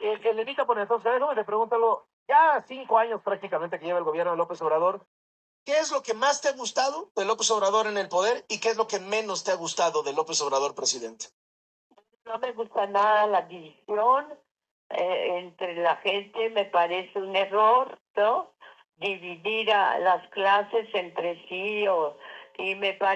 Elenita Poniatowska, déjame te pregúntalo, ya 5 años prácticamente que lleva el gobierno de López Obrador, ¿qué es lo que más te ha gustado de López Obrador en el poder y qué es lo que menos te ha gustado de López Obrador presidente? No me gusta nada la división entre la gente, me parece un error, ¿no? Dividir a las clases entre sí y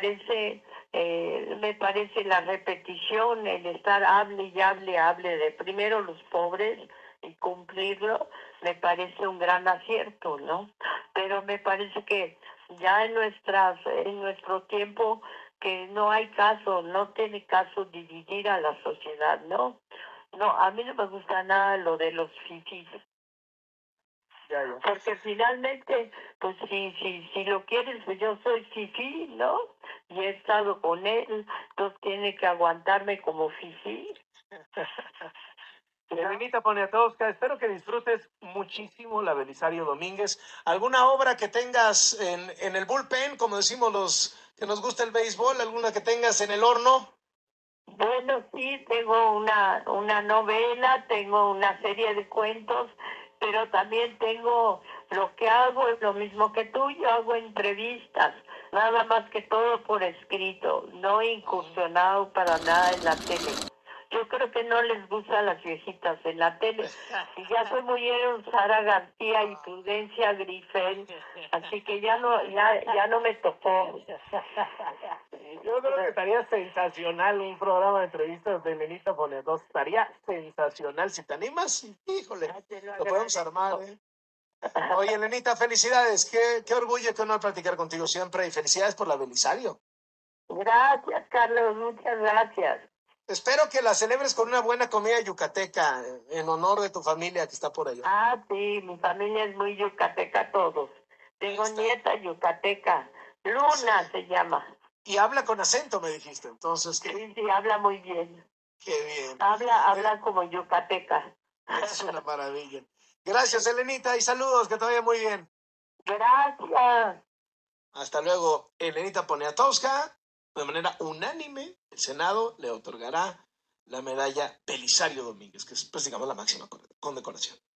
me parece la repetición, el estar hable y hable de primero los pobres y cumplirlo, me parece un gran acierto, ¿no? Pero me parece que ya en nuestro tiempo que no hay caso, no tiene caso dividir a la sociedad, ¿no? No, a mí no me gusta nada lo de los fifís. Ya, ya. Porque finalmente, pues si lo quieres, pues yo soy fifí, ¿no? Y he estado con él, entonces tiene que aguantarme como fifí. Elenita Poniatowska, espero que disfrutes muchísimo la Belisario Domínguez. ¿Alguna obra que tengas en el bullpen, como decimos los que nos gusta el béisbol, alguna que tengas en el horno? Bueno, sí, tengo una novela, tengo una serie de cuentos, pero también tengo, lo que hago es lo mismo que tú, yo hago entrevistas, nada más que todo por escrito, no he incursionado para nada en la tele. Yo creo que no les gusta a las viejitas en la tele. Y ya se murieron Sara García y Prudencia Grifel, así que ya no me tocó. Yo creo que estaría sensacional un programa de entrevistas de Elenita Poniatowska. Estaría sensacional. Si te animas, híjole, lo podemos armar, ¿eh? Oye, Elenita, felicidades. Qué orgullo, qué honor platicar contigo siempre y felicidades por la Belisario. Gracias, Carlos, muchas gracias. Espero que la celebres con una buena comida yucateca en honor de tu familia que está por allá. Ah, sí, mi familia es muy yucateca todos. Ahí Tengo está. nieta yucateca. Sí. Luna se llama. Y habla con acento, me dijiste. Entonces, Sí, sí, habla muy bien. qué bien. Habla como yucateca. Es una maravilla. Gracias, Elenita, y saludos, que te vaya muy bien. Gracias. Hasta luego, Elenita Poniatowska. De manera unánime, el Senado le otorgará la medalla Belisario Domínguez, que es, pues, digamos, la máxima condecoración.